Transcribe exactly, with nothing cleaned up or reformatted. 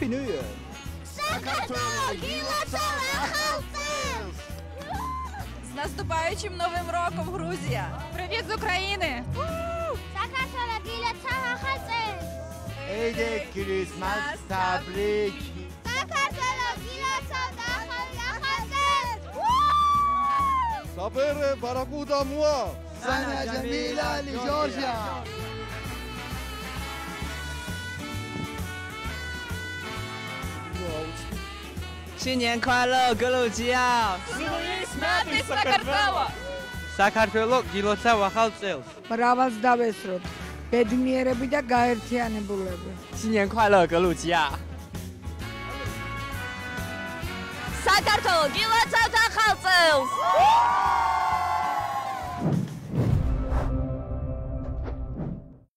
Happy New Year! З наступаючим Новим роком, Грузія! Привіт з України! عید کریسمس تبریک Sapere Barakuda Mua سنة جميلة لجورجيا 新年快乐，格鲁吉亚！ Смати Сакартвело! საქართველო გილოცავ ახალ წელს. მრავალს დავესროთ. ბედნიერები და გაერთიანებულები. 新年快乐，格鲁吉亚！ საქართველო გილოცავთ ახალ წელს!